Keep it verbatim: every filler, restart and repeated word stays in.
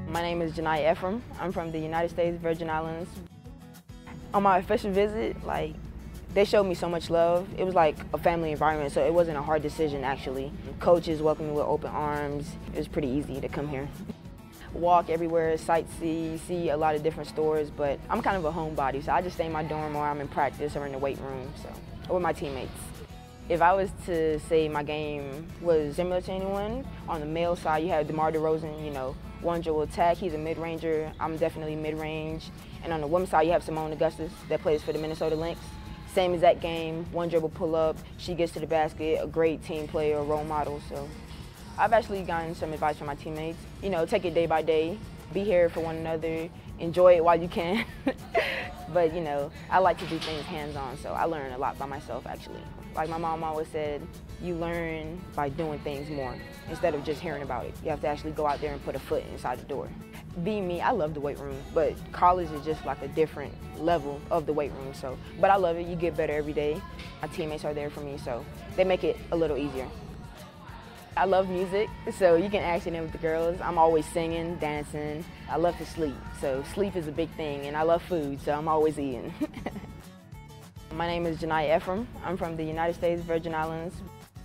My name is J-Naya Ephraim. I'm from the United States Virgin Islands. On my official visit, like, they showed me so much love. It was like a family environment, so it wasn't a hard decision, actually. Coaches welcomed me with open arms. It was pretty easy to come here. Walk everywhere, sightsee, see a lot of different stores, but I'm kind of a homebody, so I just stay in my dorm or I'm in practice or in the weight room, so, or with my teammates. If I was to say my game was similar to anyone, on the male side you have DeMar DeRozan, you know, one dribble attack, he's a mid-ranger, I'm definitely mid-range. And on the women's side you have Simone Augustus that plays for the Minnesota Lynx. Same exact game, one dribble pull-up, she gets to the basket, a great team player, a role model. So I've actually gotten some advice from my teammates. You know, take it day by day, be here for one another, enjoy it while you can. But, you know, I like to do things hands-on, so I learn a lot by myself, actually. Like my mom always said, you learn by doing things more instead of just hearing about it. You have to actually go out there and put a foot inside the door. Being me, I love the weight room, but college is just like a different level of the weight room. So, but I love it. You get better every day. My teammates are there for me, so they make it a little easier. I love music, so you can ask them with the girls. I'm always singing, dancing. I love to sleep, so sleep is a big thing, and I love food, so I'm always eating. My name is J-Naya Ephraim. I'm from the United States Virgin Islands.